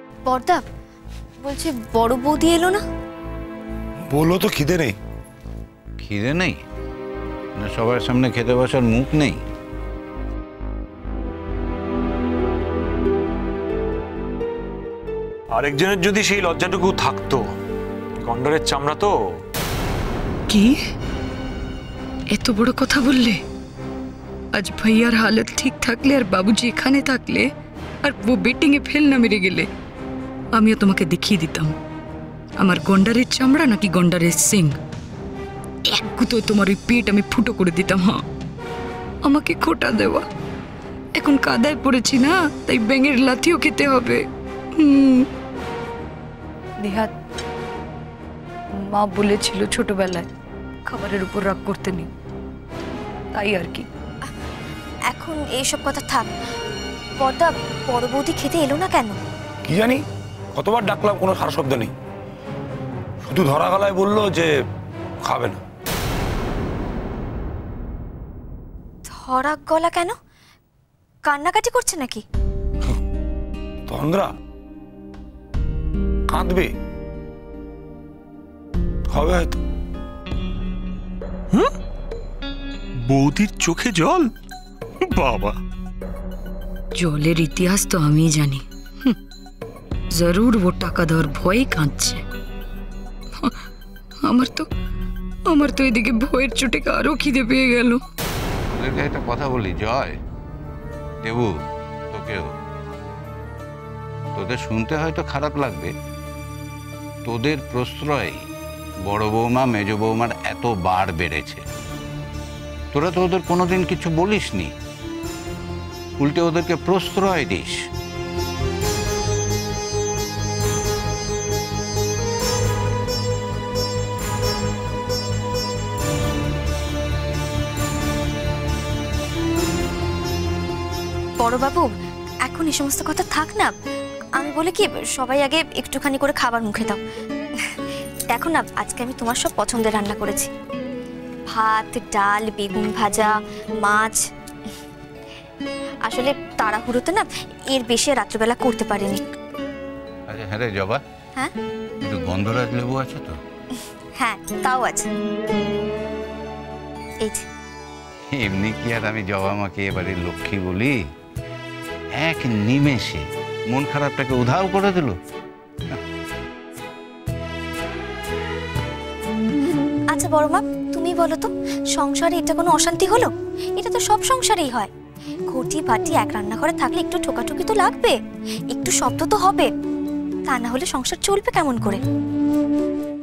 বড়দা বলছি বড় বৌদি এলো না? বললো তো খিদে নেই। খিদে নেই না সবার সামনে খেতে বসার মুখ নেই? আরেকজনের যদি সেই লজ্জাটুকু থাকতো, গন্ডারের চামড়া তো। কি এত বড় কথা বললে? আজ ভাইয়ার হালত ঠিক থাকলে আর বাবুজি এখানে থাকলে আর ও বেটিং এ ফেল না মেরে গেলে আমিও তোমাকে দেখিয়ে দিতাম আমার গন্ডারের চামড়া নাকি গন্ডারের সিং। এক গুঁতোয় তোমার ওই পেট আমি ফুটো করে দিতাম। হ্যাঁ, আমাকে খোটা দেওয়া। এখন কাদায় পড়েছি না, তাই ব্যাঙের লাথিও খেতে হবে। নেহাত মা বলেছিল ছোটবেলায় খাবারের উপর রাগ করতে নেই, তাই আর কি। এখন এইসব কথা থাক। বড়দা বড় বৌদি খেতে এলো না কেন? কি জানি, কতবার ডাকলাম কোনো সারা শব্দ নেই। শুধু ধরা গলায় বললো যে খাবে না। ধরা গলা কেন? কান্নাকাটি করছে নাকি? তন্দ্রা কাঁদবে, হবে হয়তো। বৌদির চোখে জল? বাবা, জলের ইতিহাস তো আমি জানি। জরুর ও টাকা দেওয়ার ভয়ে কাঁদছে। আমার তো এদিকে ভয়ের চোটে আরো খিদে পেয়ে গেল। তোদেরকে একটা কথা বলি জয়, দেবু, তোকেও। তোদের শুনতে হয়তো খারাপ লাগবে, তোদের প্রশ্রয় বড় বৌমা মেজ বৌমার এত বার বেড়েছে। তোরা তো ওদের কোনোদিন কিছু বলিসনি, উল্টে ওদেরকে প্রশ্রয় দিস। বড়বাবু এখন এই সমস্ত কথা থাক না। আমি বলি কি, সবাই আগে একটুখানি করে খাবার মুখে দাও। দেখো না, আজকে আমি তোমার সব পছন্দের রান্না করেছি। ভাত, ডাল, বেগুন ভাজা, মাছ। আসলে তাড়াহুড়োতে না এর বেশি রাত্রিবেলা করতে পারিনি। আচ্ছা হ্যাঁ রে জবা, হ্যাঁ একটু গন্ধরাজ লেবু আছে তো? হ্যাঁ তাও আছে, এই যে। এমনি কি আর আমি জবা মাকে এবারে লক্ষ্মী বলি? এক নিমেষে মন খারাপটাকে উধাও করে দিল। আচ্ছা বড় মা, তুমি বলো তো, সংসারে এটা কোনো অশান্তি হলো? এটা তো সব সংসারেই হয়। ঘটি বাটি এক রান্নাঘরে থাকলে একটু ঠোকাঠুকি তো লাগবে, একটু শব্দ তো হবে, তা না হলে সংসার চলবে কেমন করে?